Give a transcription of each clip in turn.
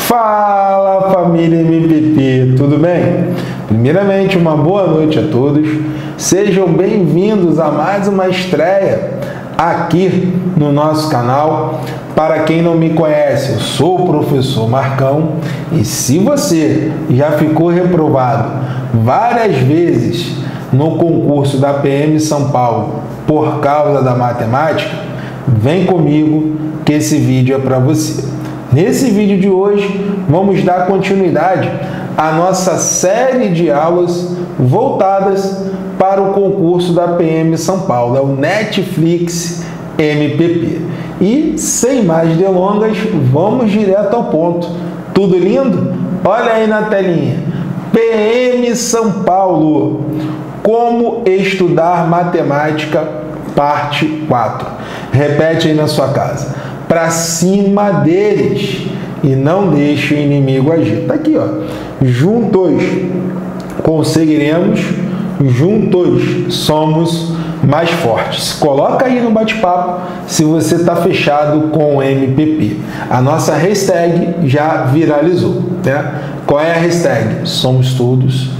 Fala, família MPP, tudo bem? Primeiramente, uma boa noite a todos. Sejam bem-vindos a mais uma estreia aqui no nosso canal. Para quem não me conhece, eu sou o professor Marcão e se você já ficou reprovado várias vezes no concurso da PM São Paulo por causa da matemática, vem comigo que esse vídeo é para você. Nesse vídeo de hoje, vamos dar continuidade à nossa série de aulas voltadas para o concurso da PM São Paulo, é o Netflix MPP. E, sem mais delongas, vamos direto ao ponto. Tudo lindo? Olha aí na telinha. PM São Paulo, como estudar matemática, parte 4. Repete aí na sua casa. Para cima deles e não deixe o inimigo agir. Está aqui, ó. Juntos conseguiremos, juntos somos mais fortes. Coloca aí no bate-papo se você está fechado com o MPP. A nossa hashtag já viralizou, né? Qual é a hashtag? Somos todos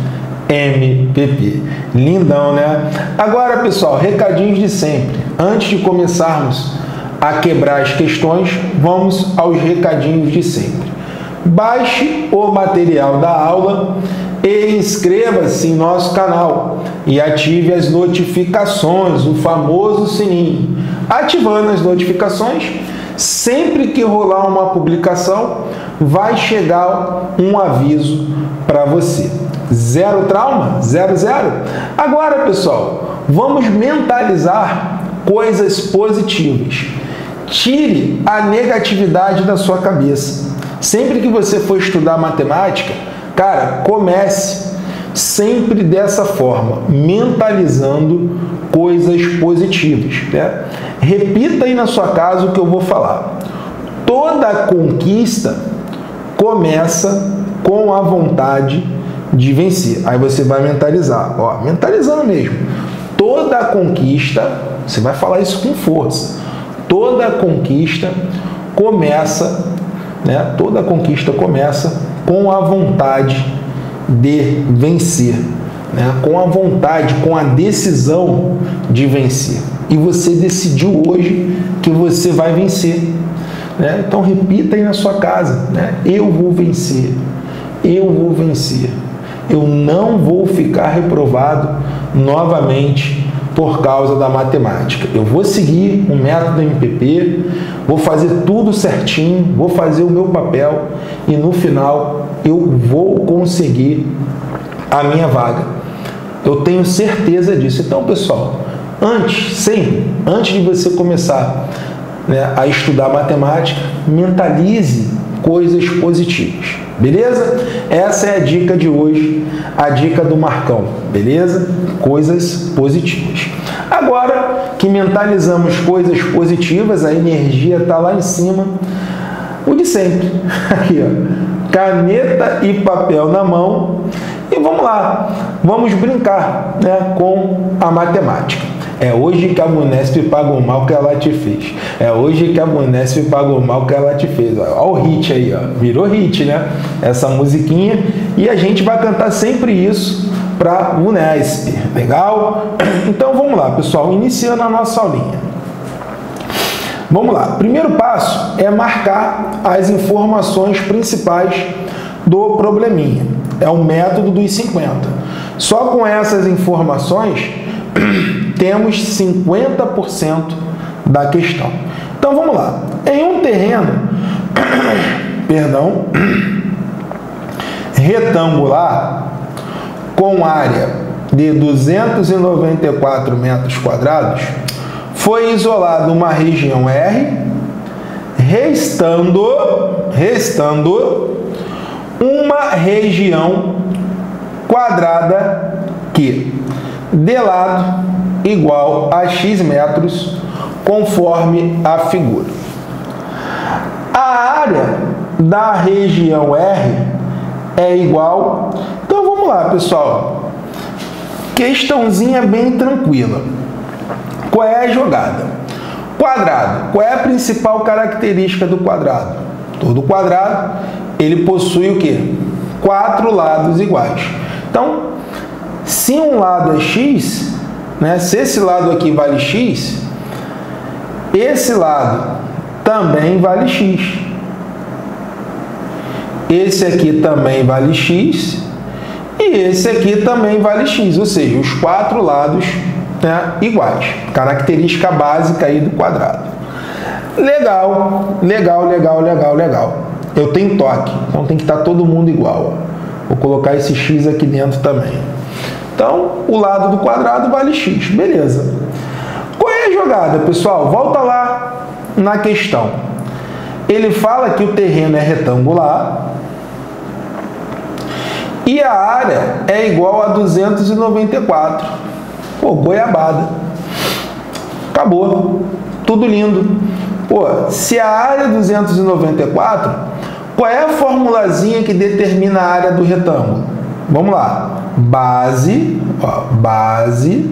MPP. Lindão, né? Agora, pessoal, recadinhos de sempre. Antes de começarmos a quebrar as questões, vamos aos recadinhos de sempre. Baixe o material da aula e inscreva-se em nosso canal e ative as notificações, o famoso sininho. Ativando as notificações, sempre que rolar uma publicação, vai chegar um aviso para você. Zero trauma? Zero. Agora, pessoal, vamos mentalizar coisas positivas. Tire a negatividade da sua cabeça. Sempre que você for estudar matemática, cara, comece sempre dessa forma, mentalizando coisas positivas, né? Repita aí na sua casa o que eu vou falar. Toda conquista começa com a vontade de vencer. Aí você vai mentalizar, ó, mentalizando mesmo. Toda conquista, você vai falar isso com força. Toda conquista começa, né? Toda conquista começa com a vontade de vencer, né? Com a vontade, com a decisão de vencer. E você decidiu hoje que você vai vencer, né? Então repita aí na sua casa, né? Eu vou vencer. Eu vou vencer. Eu não vou ficar reprovado novamente por causa da matemática. Eu vou seguir o método MPP, vou fazer tudo certinho, vou fazer o meu papel e no final eu vou conseguir a minha vaga. Eu tenho certeza disso. Então, pessoal, antes de você começar, né, a estudar matemática, mentalize coisas positivas, beleza? Essa é a dica de hoje, a dica do Marcão, beleza? Coisas positivas. Agora que mentalizamos coisas positivas, a energia está lá em cima, o de sempre, aqui ó, caneta e papel na mão e vamos lá, vamos brincar, né, com a matemática. É hoje que a Bunesp pagou mal que ela te fez. É hoje que a Bunesp pagou mal que ela te fez. Olha o hit aí, ó. Virou hit, né? Essa musiquinha. E a gente vai cantar sempre isso para a Bunesp. Legal? Então vamos lá, pessoal. Iniciando a nossa aulinha. Vamos lá. Primeiro passo é marcar as informações principais do probleminha. É o método dos 50. Só com essas informações temos 50% da questão. Então vamos lá. Em um terreno, retangular com área de 294 metros quadrados, foi isolada uma região R, restando uma região quadrada que de lado igual a x metros, conforme a figura. A área da região R é igual... Então vamos lá, pessoal. Questãozinha bem tranquila. Qual é a jogada? Quadrado. Qual é a principal característica do quadrado? Todo quadrado ele possui o quê? 4 lados iguais. Então, se um lado é x, né, se esse lado aqui vale x, esse lado também vale x. Esse aqui também vale x e esse aqui também vale x, ou seja, os 4 lados, né, iguais. Característica básica aí do quadrado. Legal, legal, legal, legal, legal. Eu tenho toque, então tem que estar todo mundo igual. Vou colocar esse x aqui dentro também. Então, o lado do quadrado vale x, beleza. Qual é a jogada, pessoal? Volta lá na questão. Ele fala que o terreno é retangular e a área é igual a 294. Pô, goiabada. Acabou. Tudo lindo. Pô, se a área é 294, qual é a formulazinha que determina a área do retângulo? Vamos lá. Base, ó, base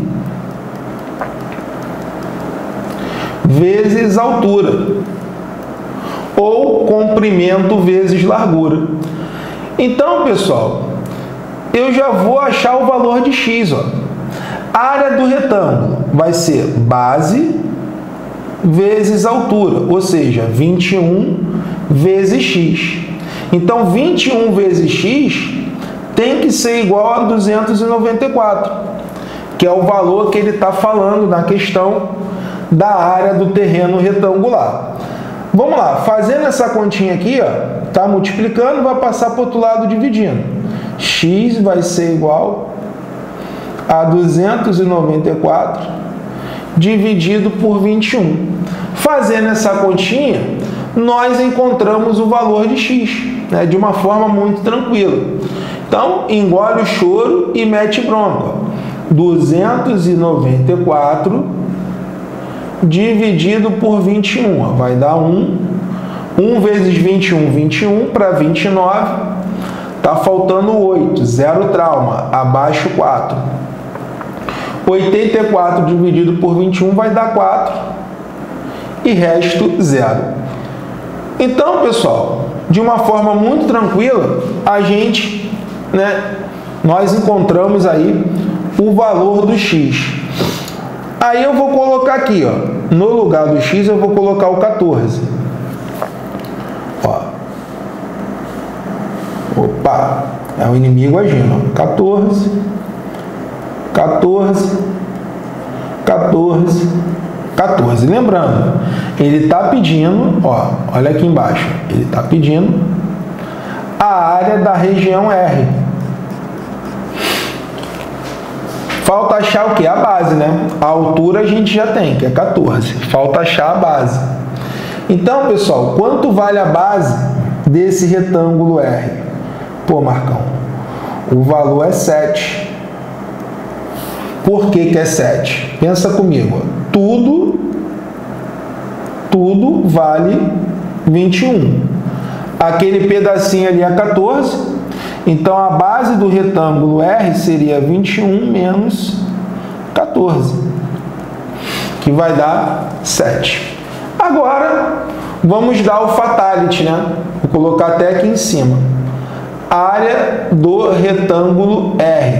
vezes altura, ou comprimento vezes largura. Então, pessoal, eu já vou achar o valor de x. Ó. A área do retângulo vai ser base vezes altura, ou seja, 21 vezes x. Então, 21 vezes x tem que ser igual a 294, que é o valor que ele está falando na questão da área do terreno retangular. Vamos lá, fazendo essa continha aqui, ó, tá multiplicando, vai passar para o outro lado dividindo. X vai ser igual a 294 dividido por 21. Fazendo essa continha, nós encontramos o valor de x, né, de uma forma muito tranquila. Então, engole o choro e mete bronca. 294 dividido por 21, ó, vai dar 1. 1 vezes 21, 21 para 29, tá faltando 8, zero trauma, abaixo 4. 84 dividido por 21 vai dar 4 e resto 0. Então, pessoal, de uma forma muito tranquila, a gente, né, nós encontramos aí o valor do x. Aí eu vou colocar aqui, ó, no lugar do x eu vou colocar o 14. Ó. Opa, é o inimigo agindo. 14, 14, 14, 14. Lembrando, ele está pedindo, ó, olha aqui embaixo, ele está pedindo a área da região R. Falta achar o que? A base, né? A altura a gente já tem, que é 14. Falta achar a base. Então, pessoal, quanto vale a base desse retângulo R? Pô, Marcão, o valor é 7. Por que que é 7? Pensa comigo. Tudo vale 21. Aquele pedacinho ali é 14. Então, a base do retângulo R seria 21 menos 14, que vai dar 7. Agora, vamos dar o fatality, né? Vou colocar até aqui em cima. Área do retângulo R.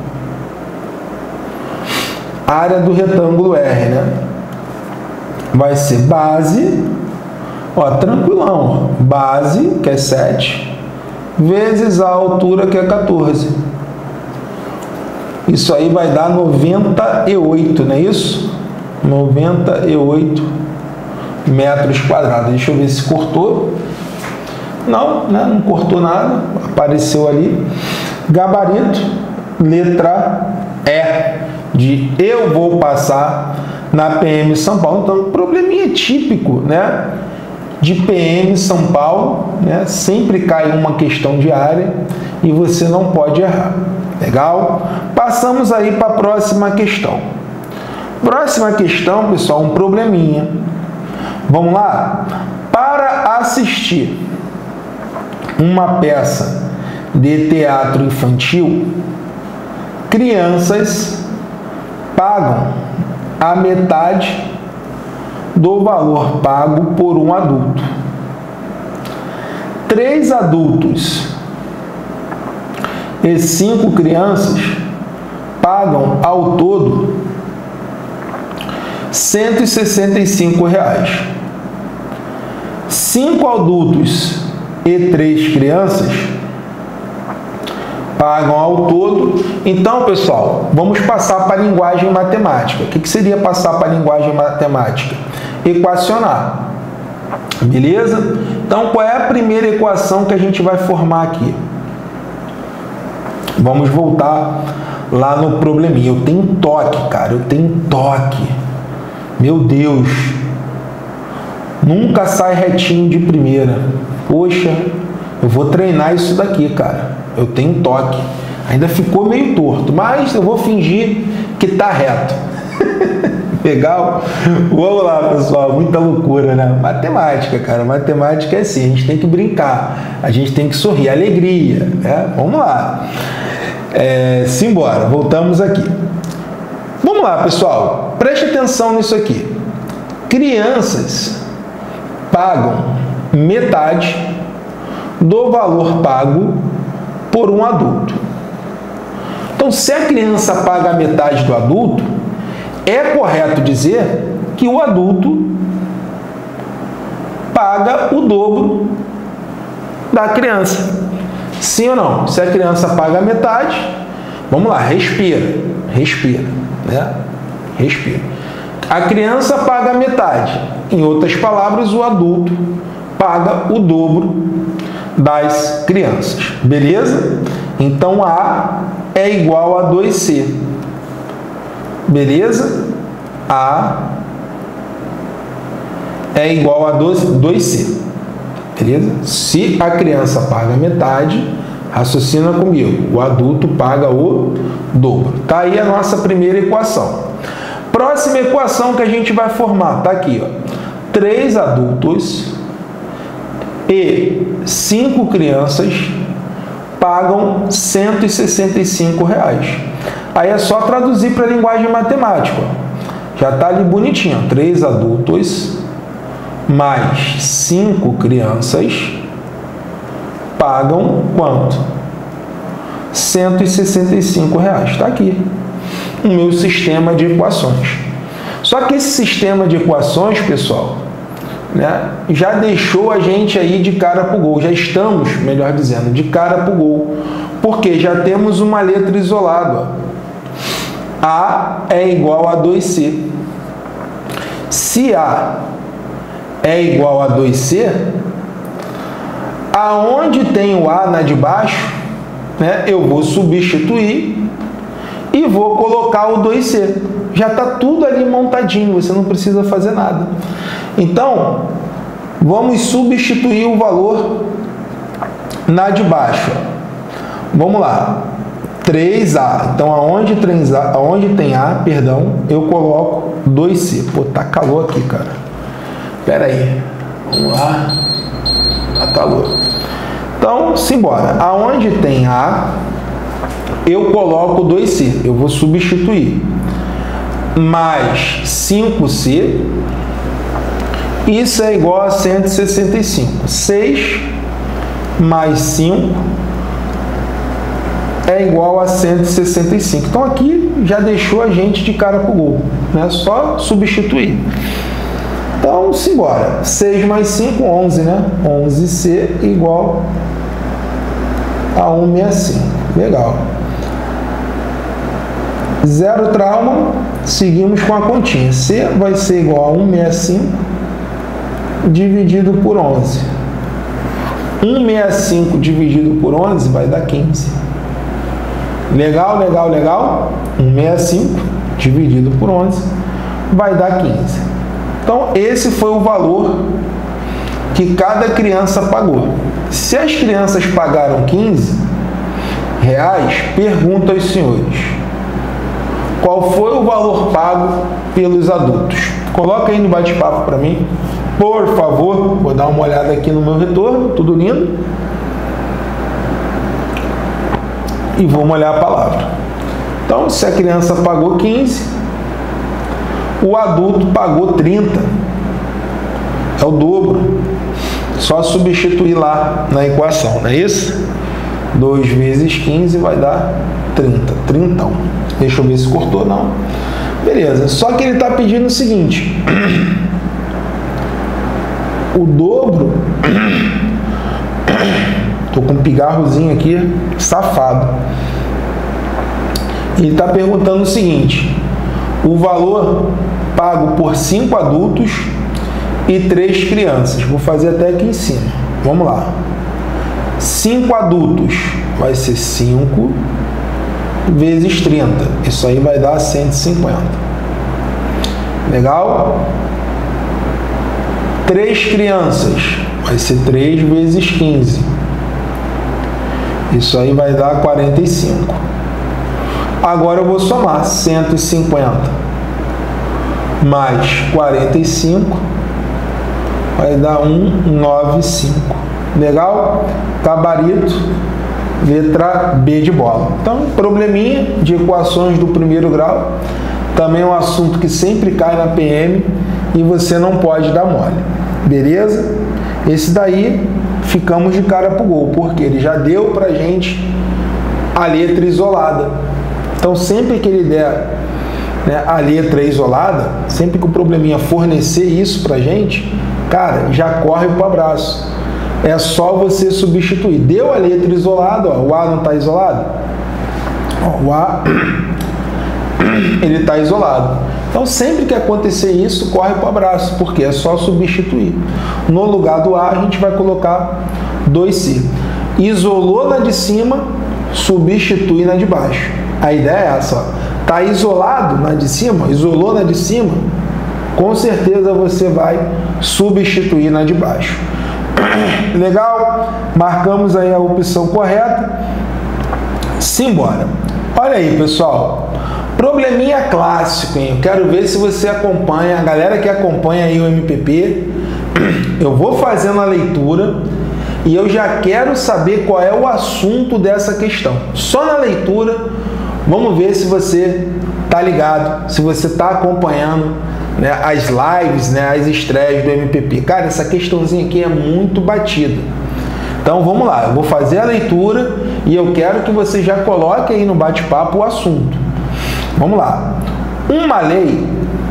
Área do retângulo R, né? Vai ser base, ó, tranquilão, ó, base, que é 7, vezes a altura, que é 14. Isso aí vai dar 98, não é isso? 98 metros quadrados. Deixa eu ver se cortou. Não, né? Não cortou nada. Apareceu ali. Gabarito, letra E, de eu vou passar na PM São Paulo. Então, probleminha típico, né, de PM São Paulo, né? Sempre cai uma questão de área e você não pode errar. Legal? Passamos aí para a próxima questão. Próxima questão, pessoal, um probleminha. Vamos lá? Para assistir uma peça de teatro infantil, crianças pagam a metade do valor pago por um adulto. 3 adultos e 5 crianças pagam ao todo R$ 165. 5 adultos e 3 crianças pagam ao todo. Então, pessoal, vamos passar para a linguagem matemática. O que seria passar para a linguagem matemática? Equacionar. Beleza? Então, qual é a primeira equação que a gente vai formar aqui? Vamos voltar lá no probleminha. Eu tenho toque, cara. Eu tenho toque. Meu Deus. Nunca sai retinho de primeira. Poxa, eu vou treinar isso daqui, cara. Eu tenho toque. Ainda ficou meio torto, mas eu vou fingir que tá reto. Legal? Vamos lá, pessoal. Muita loucura, né? Matemática, cara. Matemática é assim. A gente tem que brincar. A gente tem que sorrir. Alegria. Né? Vamos lá. Simbora. Voltamos aqui. Vamos lá, pessoal. Preste atenção nisso aqui. Crianças pagam metade do valor pago por um adulto. Então, se a criança paga a metade do adulto, é correto dizer que o adulto paga o dobro da criança. Sim ou não? Se a criança paga a metade, vamos lá, respira, né? Respira. A criança paga a metade. Em outras palavras, o adulto paga o dobro das crianças. Beleza? Então, A é igual a 2C. Beleza? A é igual a 2C. Beleza? Se a criança paga metade, raciocina comigo, o adulto paga o dobro. Tá aí a nossa primeira equação. Próxima equação que a gente vai formar, tá aqui, ó. 3 adultos e 5 crianças pagam R$ 165. Aí é só traduzir para a linguagem matemática. Ó. Já está ali bonitinho. 3 adultos mais 5 crianças pagam quanto? R$ 165. Está aqui o meu sistema de equações. Só que esse sistema de equações, pessoal, né, já deixou a gente aí de cara para o gol. Já estamos, melhor dizendo, de cara para o gol. Porque já temos uma letra isolada. Ó. A é igual a 2C. Se A é igual a 2C, aonde tem o A na de baixo, né, eu vou substituir e vou colocar o 2C. Já está tudo ali montadinho, você não precisa fazer nada. Então, vamos substituir o valor na de baixo. Vamos lá. 3A. Então, aonde tem A, perdão, eu coloco 2C. Pô, tá calor aqui, cara. Espera aí. Vamos lá. Tá calor. Então, simbora. Aonde tem A, eu coloco 2C. Eu vou substituir. Mais 5C. Isso é igual a 165. 6 mais 5 é igual a 165. Então, aqui já deixou a gente de cara para o gol. Né? Só substituir. Então, simbora. 6 mais 5, 11, né? 11C igual a 165. Legal. Zero trauma. Seguimos com a continha. C vai ser igual a 165 dividido por 11. 165 dividido por 11 vai dar 15. Legal, legal, legal? 165 dividido por 11 vai dar 15. Então, esse foi o valor que cada criança pagou. Se as crianças pagaram 15 reais, pergunto aos senhores, qual foi o valor pago pelos adultos? Coloca aí no bate-papo para mim, por favor. Vou dar uma olhada aqui no meu retorno, tudo lindo. E vou molhar a palavra. Então, se a criança pagou 15, o adulto pagou 30. É o dobro. Só substituir lá na equação, não é isso? 2 vezes 15 vai dar 30. 30. Deixa eu ver se cortou, não. Beleza. Só que ele está pedindo o seguinte. O dobro... Estou com um pigarrozinho aqui, safado. Ele está perguntando o seguinte. O valor pago por 5 adultos e 3 crianças. Vou fazer até aqui em cima. Vamos lá. 5 adultos vai ser 5 vezes 30. Isso aí vai dar 150. Legal? 3 crianças vai ser 3 vezes 15. Isso aí vai dar 45. Agora eu vou somar 150 mais 45 vai dar 195. Legal? Gabarito, letra B de bola. Então, probleminha de equações do primeiro grau. Também é um assunto que sempre cai na PM e você não pode dar mole. Beleza? Esse daí ficamos de cara pro gol, porque ele já deu pra gente a letra isolada. Então, sempre que ele der, né, a letra isolada, sempre que o probleminha fornecer isso pra gente, cara, já corre pro abraço. É só você substituir. Deu a letra isolada, ó, o A não está isolado? Ó, o A, ele está isolado. Então, sempre que acontecer isso, corre para o abraço, porque é só substituir. No lugar do A, a gente vai colocar 2C. Isolou na de cima, substitui na de baixo. A ideia é essa. Está isolado na de cima, isolou na de cima, com certeza você vai substituir na de baixo. Legal? Marcamos aí a opção correta. Simbora. Olha aí, pessoal. Probleminha clássico, hein? Eu quero ver se você acompanha, a galera que acompanha aí o MPP. Eu vou fazendo a leitura e eu já quero saber qual é o assunto dessa questão. Só na leitura, vamos ver se você tá ligado, se você tá acompanhando, né, as lives, né, as estreias do MPP. Cara, essa questãozinha aqui é muito batida. Então vamos lá, eu vou fazer a leitura e eu quero que você já coloque aí no bate-papo o assunto. Vamos lá. Uma lei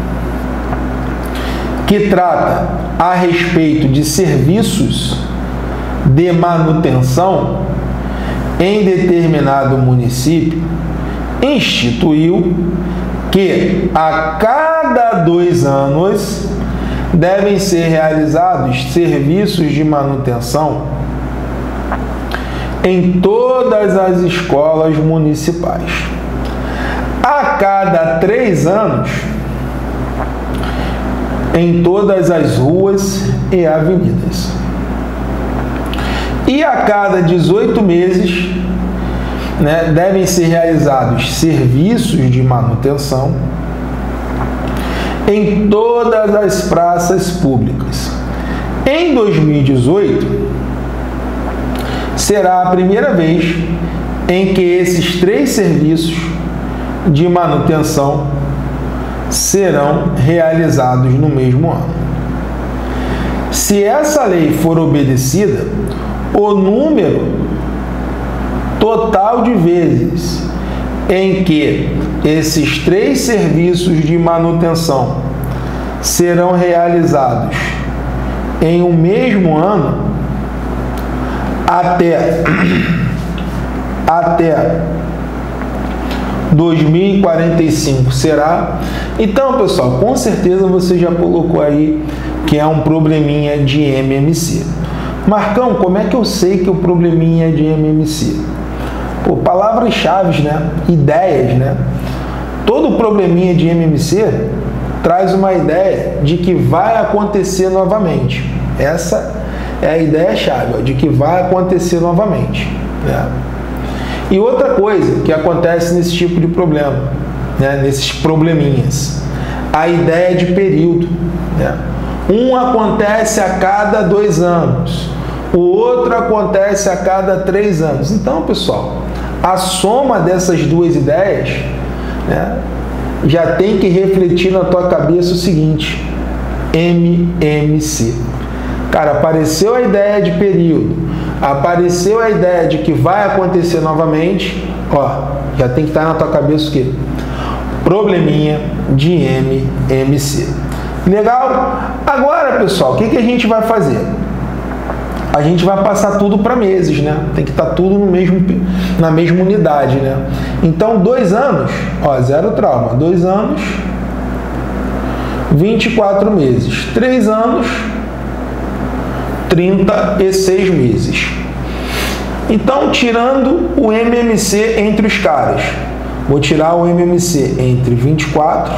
que trata a respeito de serviços de manutenção em determinado município instituiu que a cada 2 anos devem ser realizados serviços de manutenção em todas as escolas municipais. A cada 3 anos, em todas as ruas e avenidas. E a cada 18 meses, né, devem ser realizados serviços de manutenção em todas as praças públicas. Em 2018, será a primeira vez em que esses 3 serviços de manutenção serão realizados no mesmo ano. Se essa lei for obedecida, o número total de vezes em que esses 3 serviços de manutenção serão realizados em um mesmo ano até 2045 será. Então, pessoal, com certeza você já colocou aí que é um probleminha de MMC. Marcão, como é que eu sei que o probleminha é de MMC? Pô, palavras-chave, né? Ideias, né? Todo probleminha de MMC traz uma ideia de que vai acontecer novamente. Essa é a ideia-chave, de que vai acontecer novamente, né? E outra coisa que acontece nesse tipo de problema, né, nesses probleminhas, a ideia de período, né? Um acontece a cada 2 anos, o outro acontece a cada 3 anos. Então, pessoal, a soma dessas 2 ideias, né, já tem que refletir na tua cabeça o seguinte: MMC. Cara, apareceu a ideia de período, apareceu a ideia de que vai acontecer novamente, ó, já tem que estar na tua cabeça o quê? Probleminha de MMC. Legal? Agora, pessoal, o que a gente vai fazer? A gente vai passar tudo para meses, né? Tem que estar tudo na mesma unidade, né? Então, 2 anos, ó, zero trauma. 2 anos, 24 meses. 3 anos, 36 meses. Então, tirando o MMC entre os caras, vou tirar o MMC entre 24,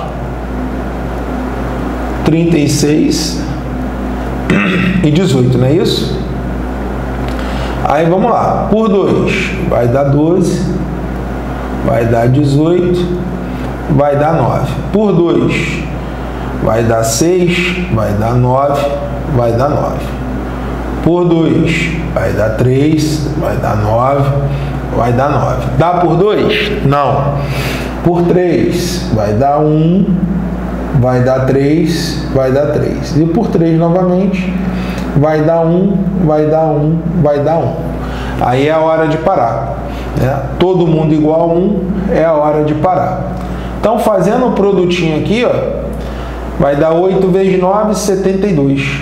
36 e 18, não é isso? Aí vamos lá, por 2 vai dar 12, vai dar 18, vai dar 9. Por 2 vai dar 6, vai dar 9, vai dar 9. Por 2 vai dar 3, vai dar 9, vai dar 9. Dá por 2? Não. Por 3 vai dar 1, vai dar 3, vai dar 3. E por 3 novamente, vai dar 1, vai dar 1, vai dar 1. Aí é a hora de parar, né? Todo mundo igual a 1 é a hora de parar. Então, fazendo o produtinho aqui, ó, vai dar 8 vezes 9, 72.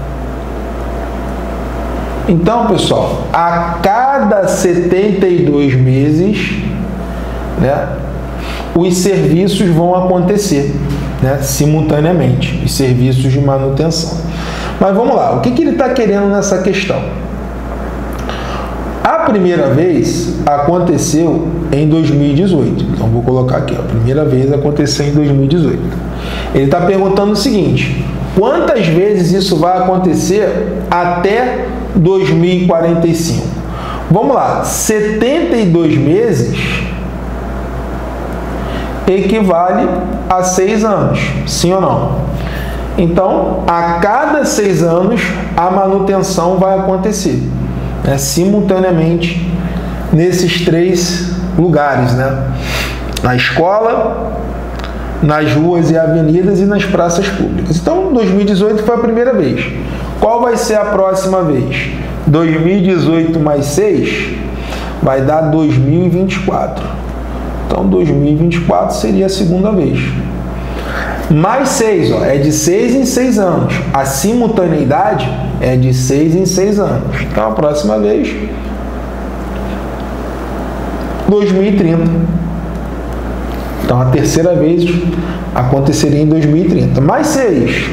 Então, pessoal, a cada 72 meses, né, os serviços vão acontecer, né, simultaneamente, os serviços de manutenção. Mas vamos lá, o que ele está querendo nessa questão? A primeira vez aconteceu em 2018. Então, vou colocar aqui, ó, a primeira vez aconteceu em 2018. Ele está perguntando o seguinte: quantas vezes isso vai acontecer até 2045? Vamos lá, 72 meses equivale a 6 anos, sim ou não? Então, a cada 6 anos, a manutenção vai acontecer, né, simultaneamente nesses 3 lugares, né? Na escola, nas ruas e avenidas e nas praças públicas. Então, 2018 foi a primeira vez. Qual vai ser a próxima vez? 2018 mais 6 vai dar 2024. Então, 2024 seria a segunda vez. Mais 6, ó, é de 6 em 6 anos. A simultaneidade é de 6 em 6 anos. Então, a próxima vez, 2030. Então, a terceira vez aconteceria em 2030. Mais 6,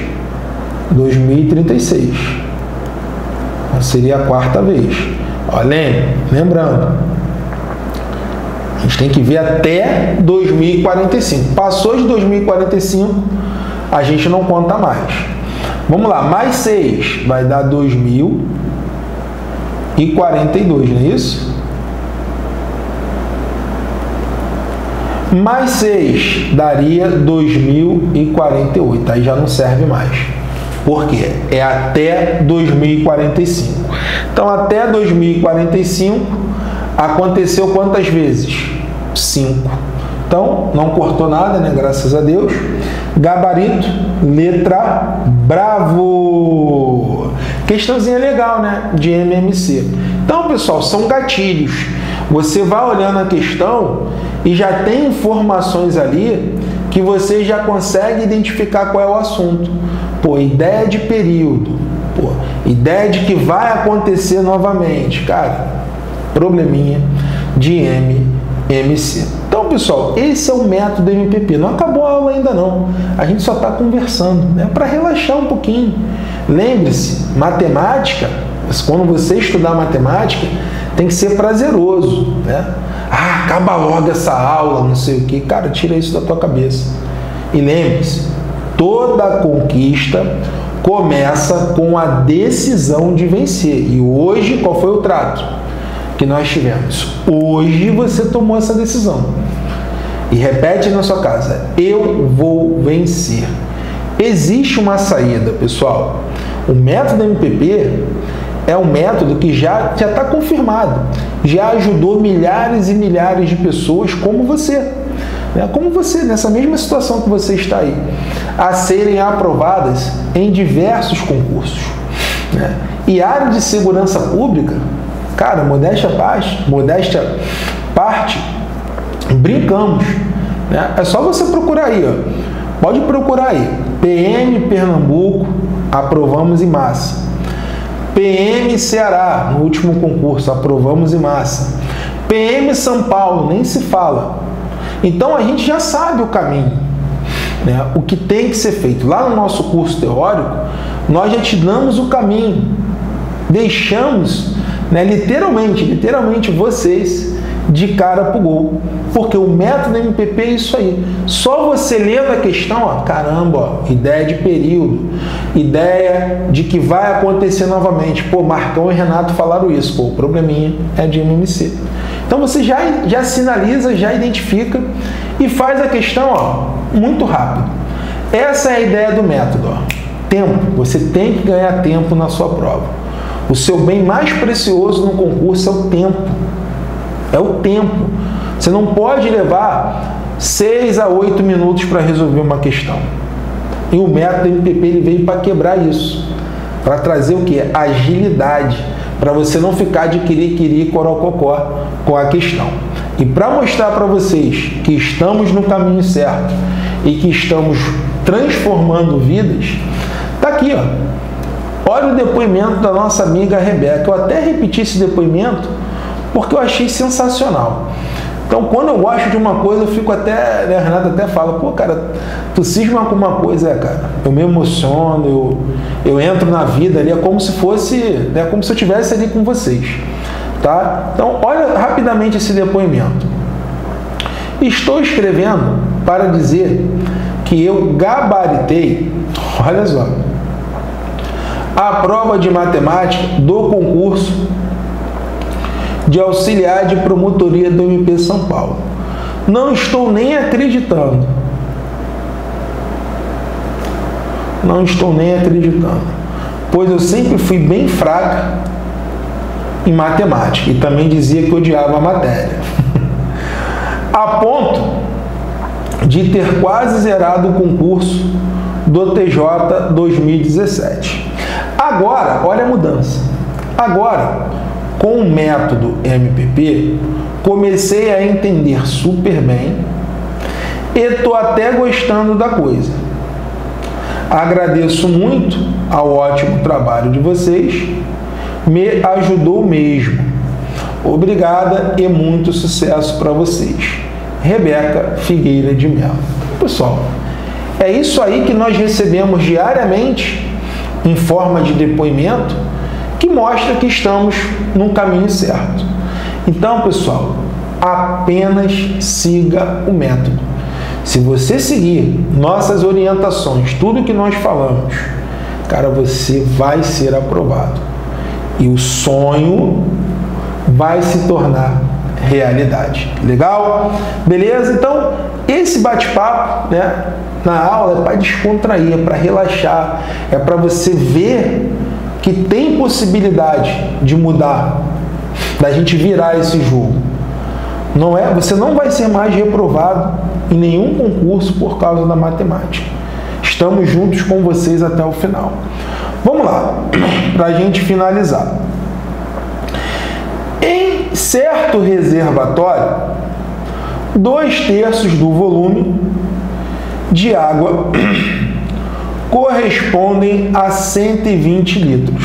2036. Então, seria a quarta vez. Ó, lembrando, a gente tem que ver até 2045. Passou de 2045, a gente não conta mais. Vamos lá, mais 6 vai dar 2042, não é isso? Mais 6 daria 2048. Aí já não serve mais. Por quê? É até 2045. Então, até 2045, aconteceu quantas vezes? 5. Então, não cortou nada, né? Graças a Deus. Gabarito, letra bravo. Questãozinha legal, né? De MMC. Então, pessoal, são gatilhos. Você vai olhando a questão e já tem informações ali que você já consegue identificar qual é o assunto. Pô, ideia de período. Pô, ideia de que vai acontecer novamente. Cara, probleminha de MMC. Então, pessoal, esse é o método MPP. Não acabou a aula ainda não. A gente só está conversando, né? Para relaxar um pouquinho. Lembre-se, matemática, quando você estudar matemática, tem que ser prazeroso, né? Ah, acaba logo essa aula, não sei o que. Cara, tira isso da tua cabeça. E lembre-se, toda conquista começa com a decisão de vencer. E hoje, qual foi o trato que nós tivemos? Hoje você tomou essa decisão. E repete na sua casa: eu vou vencer. Existe uma saída, pessoal. O método MPP é um método que já está confirmado. Já ajudou milhares e milhares de pessoas como você, né? Como você, nessa mesma situação que você está aí, a serem aprovadas em diversos concursos. né? E área de segurança pública, cara, modéstia parte, brincamos, né? É só você procurar aí, ó. Pode procurar aí. PM Pernambuco, aprovamos em massa. PM Ceará, no último concurso, aprovamos em massa. PM São Paulo, nem se fala. Então a gente já sabe o caminho, né? O que tem que ser feito. Lá no nosso curso teórico, nós já te damos o caminho. Deixamos, né, literalmente vocês de cara pro gol. Porque o método MPP é isso aí. Só você lendo a questão, ó, caramba, ó, ideia de período, ideia de que vai acontecer novamente. Pô, Marcão e Renato falaram isso. Pô, o probleminha é de MMC. Então você já sinaliza, já identifica e faz a questão, ó, muito rápido. Essa é a ideia do método, ó. Tempo. Você tem que ganhar tempo na sua prova. O seu bem mais precioso no concurso é o tempo. É o tempo. Você não pode levar 6 a 8 minutos para resolver uma questão. E o método MPP ele veio para quebrar isso. Para trazer o quê? Agilidade. Para você não ficar de querer corococó com a questão. E para mostrar para vocês que estamos no caminho certo e que estamos transformando vidas, tá aqui, ó. Olha o depoimento da nossa amiga Rebeca. Eu até repeti esse depoimento porque eu achei sensacional. Então, quando eu gosto de uma coisa, eu fico até, né, a Renata até fala, pô, cara, tu cisma com uma coisa, cara, eu me emociono, eu entro na vida ali, é como se fosse, né, como se eu estivesse ali com vocês, tá? Então, olha rapidamente esse depoimento. Estou escrevendo para dizer que eu gabaritei, olha só, a prova de matemática do concurso de auxiliar de promotoria do MP São Paulo. Não estou nem acreditando. Não estou nem acreditando. Pois eu sempre fui bem fraca em matemática e também dizia que odiava a matéria. A ponto de ter quase zerado o concurso do TJ 2017. Agora, olha a mudança. Agora, com o método MPP, comecei a entender super bem e estou até gostando da coisa. Agradeço muito ao ótimo trabalho de vocês, me ajudou mesmo. Obrigada e muito sucesso para vocês. Rebeca Figueira de Mello. Pessoal, é isso aí que nós recebemos diariamente em forma de depoimento, que mostra que estamos no caminho certo. Então, pessoal, apenas siga o método. Se você seguir nossas orientações, tudo que nós falamos, cara, você vai ser aprovado. E o sonho vai se tornar realidade. Legal? Beleza? Então, esse bate-papo, né, na aula é para descontrair, é para relaxar, é para você ver que tem possibilidade de mudar, da gente virar esse jogo. Não é, você não vai ser mais reprovado em nenhum concurso por causa da matemática. Estamos juntos com vocês até o final. Vamos lá, para a gente finalizar. Em certo reservatório, 2/3 do volume de água correspondem a 120 litros.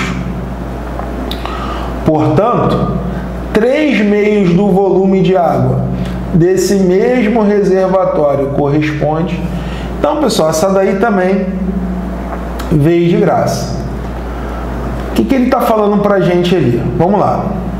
Portanto, 3/4 do volume de água desse mesmo reservatório corresponde. Então, pessoal, essa daí também veio de graça. O que ele está falando para a gente ali? Vamos lá.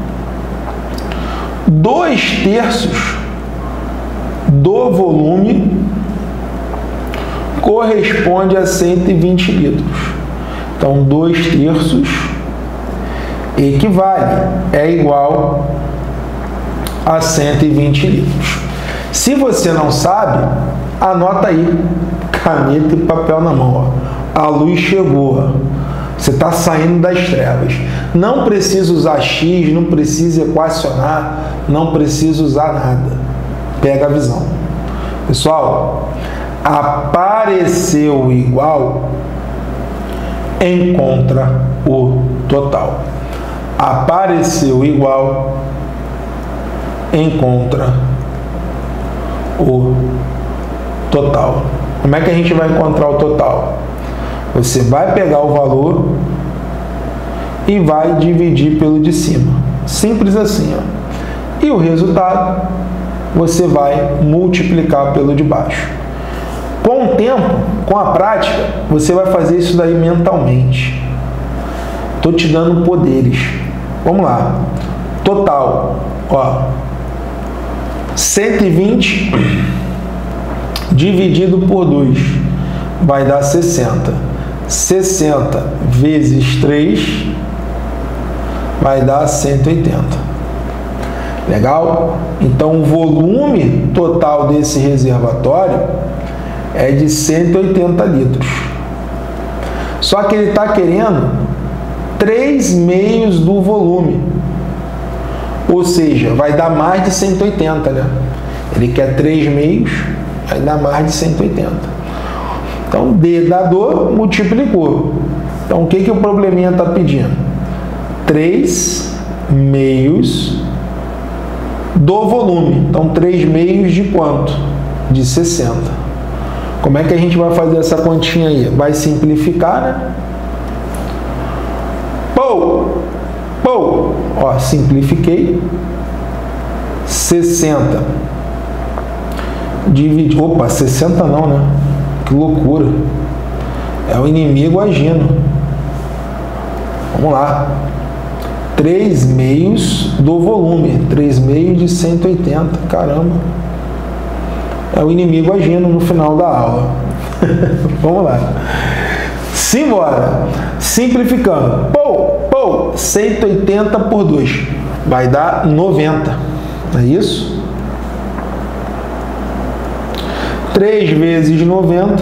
2/3 do volume corresponde a 120 litros. Então, 2/3 equivale, é igual a 120 litros. Se você não sabe, anota aí, caneta e papel na mão. Ó. A luz chegou, ó. Você está saindo das trevas. Não precisa usar X, não precisa equacionar, não precisa usar nada. Pega a visão. Pessoal, apareceu igual, encontra o total. Apareceu igual, encontra o total. Como é que a gente vai encontrar o total? Você vai pegar o valor e vai dividir pelo de cima. Simples assim, ó. E o resultado você vai multiplicar pelo de baixo. Com o tempo, com a prática, você vai fazer isso daí mentalmente. Estou te dando poderes. Vamos lá. Total, ó. 120 dividido por 2 vai dar 60. 60 vezes 3 vai dar 180. Legal? Então, o volume total desse reservatório é de 180 litros. Só que ele está querendo 3 meios do volume. Ou seja, vai dar mais de 180, né? Ele quer 3 meios, vai dar mais de 180. Então, D dador multiplicou. Então, o que o probleminha está pedindo? 3 meios do volume. Então, 3 meios de quanto? De 60. Como é que a gente vai fazer essa continha aí? Vai simplificar, né? Ó, simplifiquei. 60 dividido... Opa, 60 não, né? Que loucura. É o inimigo agindo. Vamos lá. 3 meios do volume. 3 meios de 180. Caramba. É o inimigo agindo no final da aula. Vamos lá. Simbora. Simplificando. 180 por 2. Vai dar 90. Não é isso? 3 vezes 90.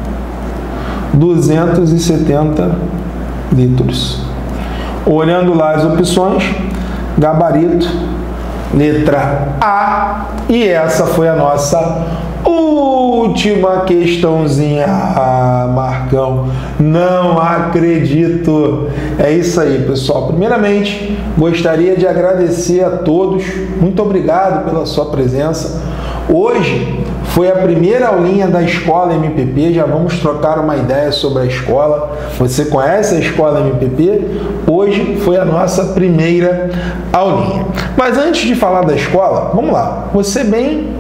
270 litros. Olhando lá as opções, gabarito, letra A, e essa foi a nossa última questãozinha. Ah, Marcão, não acredito. É isso aí, pessoal. Primeiramente, gostaria de agradecer a todos. Muito obrigado pela sua presença. Hoje foi a primeira aulinha da Escola MPP, já vamos trocar uma ideia sobre a escola. Você conhece a Escola MPP? Hoje foi a nossa primeira aulinha. Mas antes de falar da escola, vamos lá. Você bem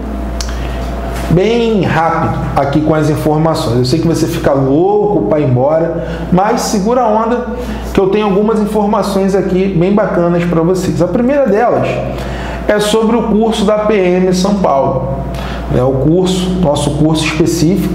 rápido aqui com as informações. Eu sei que você fica louco para ir embora, mas segura a onda que eu tenho algumas informações aqui bem bacanas para vocês. A primeira delas é sobre o curso da PM São Paulo. É o curso, nosso curso específico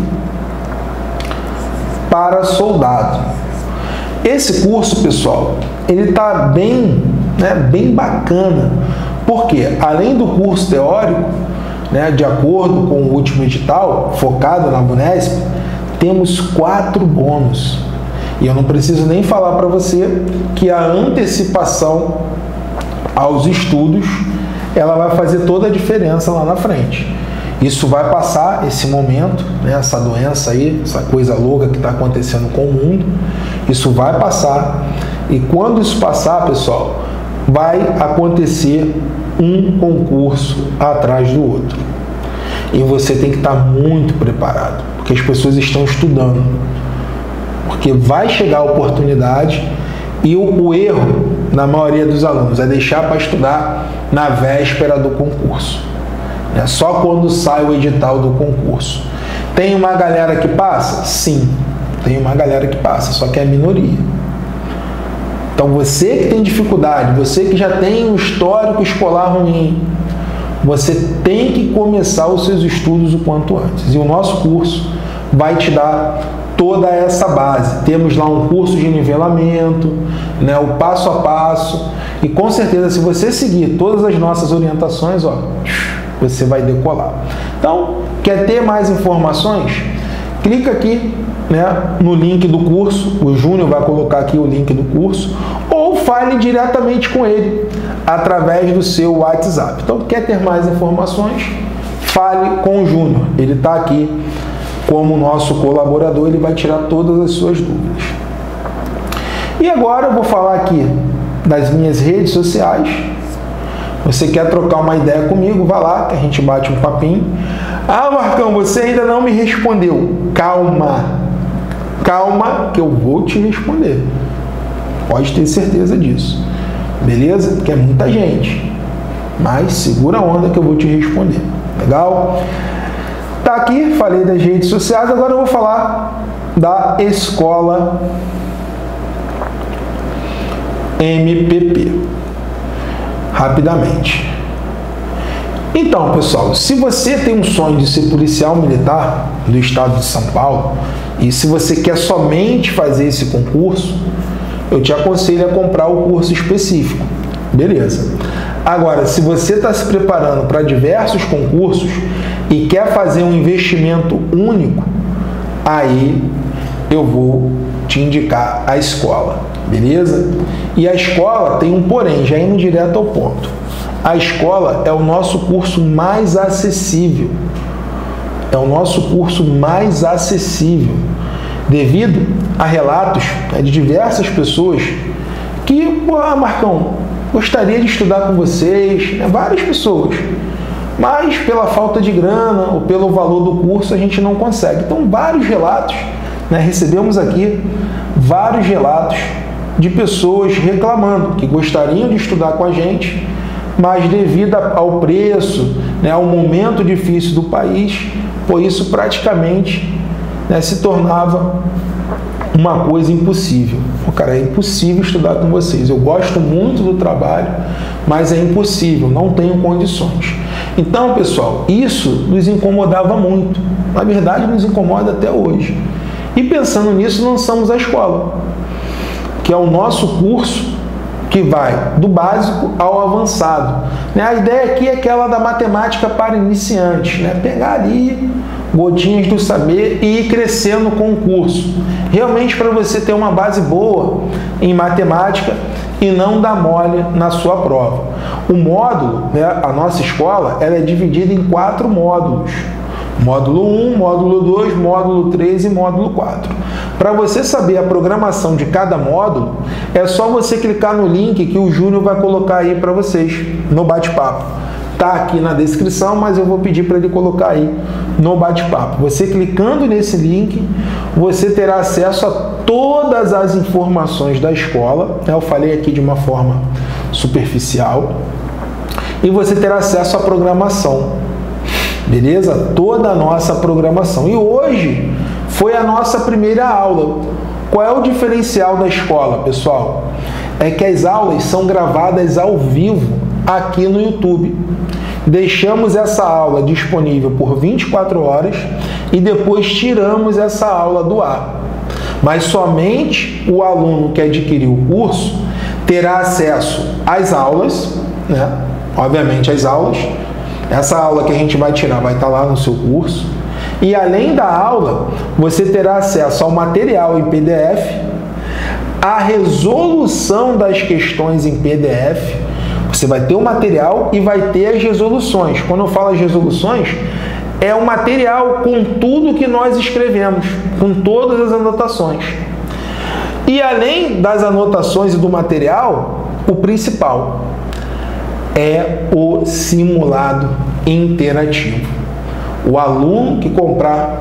para soldado. Esse curso, pessoal, ele está bem bacana, porque além do curso teórico, de acordo com o último edital, focado na Bunesp, temos 4 bônus. E eu não preciso nem falar para você que a antecipação aos estudos, ela vai fazer toda a diferença lá na frente. Isso vai passar, esse momento, essa doença aí, essa coisa louca que está acontecendo com o mundo, isso vai passar. E quando isso passar, pessoal, vai acontecer um concurso atrás do outro. E você tem que estar muito preparado, porque as pessoas estão estudando. Porque vai chegar a oportunidade e o erro, na maioria dos alunos, é deixar para estudar na véspera do concurso. É só quando sai o edital do concurso. Tem uma galera que passa? Sim, tem uma galera que passa, só que é a minoria. Então você que tem dificuldade, você que já tem um histórico escolar ruim, você tem que começar os seus estudos o quanto antes. E o nosso curso vai te dar toda essa base. Temos lá um curso de nivelamento, o passo a passo. E com certeza, se você seguir todas as nossas orientações, você vai decolar. Então, quer ter mais informações? Clica aqui no link do curso, o Júnior vai colocar aqui o link do curso, ou fale diretamente com ele, através do seu WhatsApp. Então, quer ter mais informações? Fale com o Júnior, ele está aqui como nosso colaborador, ele vai tirar todas as suas dúvidas. E agora eu vou falar aqui das minhas redes sociais. Você quer trocar uma ideia comigo? Vá lá que a gente bate um papinho. Ah, Marcão, você ainda não me respondeu. Calma, calma que eu vou te responder. Pode ter certeza disso. Beleza? Porque é muita gente. Mas segura a onda que eu vou te responder. Legal? Tá aqui, falei das redes sociais, agora eu vou falar da escola MPP. Rapidamente. Então, pessoal, se você tem um sonho de ser policial militar do estado de São Paulo, e se você quer somente fazer esse concurso, eu te aconselho a comprar o curso específico. Beleza. Agora, se você está se preparando para diversos concursos e quer fazer um investimento único, aí eu vou te indicar a escola. Beleza? E a escola tem um porém, já indo direto ao ponto. A escola é o nosso curso mais acessível. É o nosso curso mais acessível, devido a relatos de diversas pessoas que, Marcão, gostaria de estudar com vocês, várias pessoas, mas pela falta de grana ou pelo valor do curso a gente não consegue. Então, vários relatos, recebemos aqui vários relatos de pessoas reclamando que gostariam de estudar com a gente, mas devido ao preço, ao momento difícil do país, por isso praticamente se tornava uma coisa impossível. Cara, é impossível estudar com vocês. Eu gosto muito do trabalho, mas é impossível, não tenho condições. Então, pessoal, isso nos incomodava muito. Na verdade, nos incomoda até hoje. E pensando nisso, lançamos a escola, que é o nosso curso que vai do básico ao avançado. A ideia aqui é aquela da matemática para iniciantes, pegar ali gotinhas do saber e ir crescendo com o curso. Realmente para você ter uma base boa em matemática e não dar mole na sua prova. O módulo, a nossa escola, ela é dividida em 4 módulos. Módulo 1, módulo 2, módulo 3 e módulo 4. Para você saber a programação de cada módulo, é só você clicar no link que o Júnior vai colocar aí para vocês no bate-papo. Está aqui na descrição, mas eu vou pedir para ele colocar aí no bate-papo. Você clicando nesse link, você terá acesso a todas as informações da escola. Eu falei aqui de uma forma superficial. E você terá acesso à programação. Beleza? Toda a nossa programação. E hoje foi a nossa primeira aula. Qual é o diferencial da escola, pessoal? É que as aulas são gravadas ao vivo aqui no YouTube. Deixamos essa aula disponível por 24 horas e depois tiramos essa aula do ar. Mas somente o aluno que adquiriu o curso terá acesso às aulas, obviamente as aulas. Essa aula que a gente vai tirar vai estar lá no seu curso. E além da aula, você terá acesso ao material em PDF, a resolução das questões em PDF. Você vai ter o material e vai ter as resoluções. Quando eu falo as resoluções, é o material com tudo que nós escrevemos, com todas as anotações. E além das anotações e do material, o principal é o simulado interativo. O aluno que comprar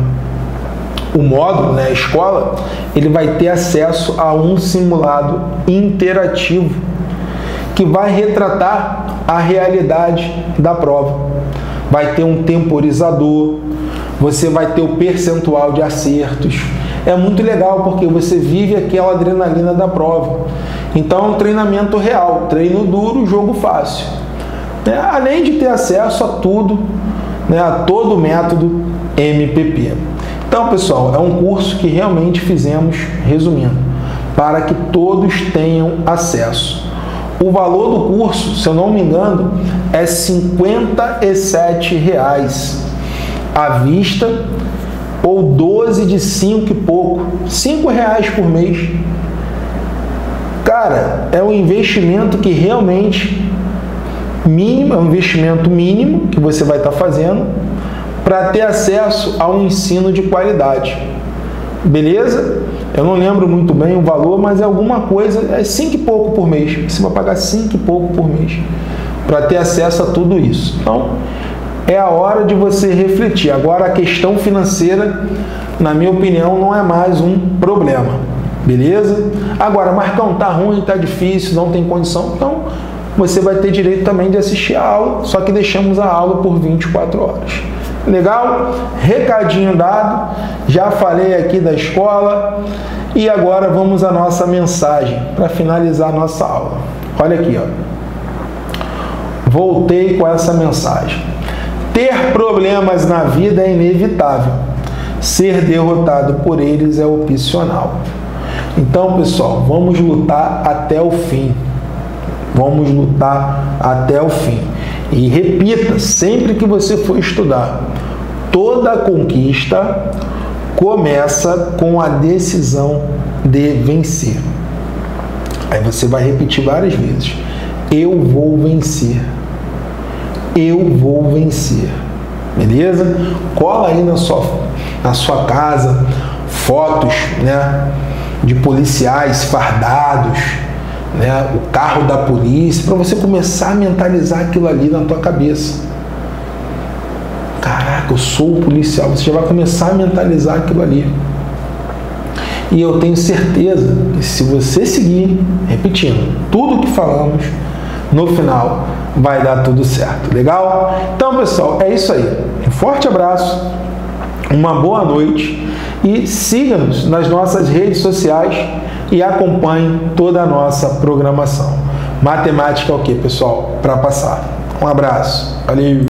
o módulo, a escola, ele vai ter acesso a um simulado interativo que vai retratar a realidade da prova. Vai ter um temporizador, você vai ter o percentual de acertos. É muito legal porque você vive aquela adrenalina da prova. Então é um treinamento real, treino duro, jogo fácil. Além de ter acesso a tudo, a todo o método MPP. Então, pessoal, é um curso que realmente fizemos, resumindo, para que todos tenham acesso. O valor do curso, se eu não me engano, é R$ 57,00 à vista ou 12 de 5 e pouco, R$ 5,00 por mês. Cara, é um investimento que realmente mínimo, é um investimento mínimo que você vai estar fazendo para ter acesso a um ensino de qualidade. beleza? Eu não lembro muito bem o valor, mas é alguma coisa, é 5 e pouco por mês. Você vai pagar 5 e pouco por mês para ter acesso a tudo isso. Então, é a hora de você refletir. Agora, a questão financeira, na minha opinião, não é mais um problema, beleza? Agora, Marcão, tá ruim, tá difícil, não tem condição, então você vai ter direito também de assistir a aula, só que deixamos a aula por 24 horas. Legal? Recadinho dado, já falei aqui da escola e agora vamos à nossa mensagem para finalizar a nossa aula. Olha aqui, ó. Voltei com essa mensagem. Ter problemas na vida é inevitável. Ser derrotado por eles é opcional. Então, pessoal, vamos lutar até o fim. Vamos lutar até o fim. E repita, sempre que você for estudar, toda conquista começa com a decisão de vencer. Aí você vai repetir várias vezes. Eu vou vencer. Eu vou vencer. Beleza? Cola aí na sua casa fotos, né, de policiais fardados, né, o carro da polícia, para você começar a mentalizar aquilo ali na tua cabeça. Caraca, eu sou o policial. Você já vai começar a mentalizar aquilo ali. E eu tenho certeza que se você seguir, repetindo, tudo que falamos, no final vai dar tudo certo. Legal? Então, pessoal, é isso aí. Um forte abraço, uma boa noite e siga-nos nas nossas redes sociais e acompanhe toda a nossa programação. Matemática é o quê, pessoal? Para passar. Um abraço. Valeu!